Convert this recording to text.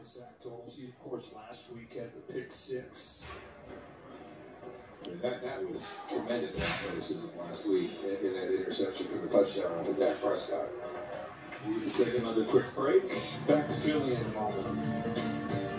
sack totals. He, of course, last week had the pick 6. That was tremendous athleticism last week in that interception for the touchdown for Dak Prescott. We will take another quick break. Back to Philly in a moment.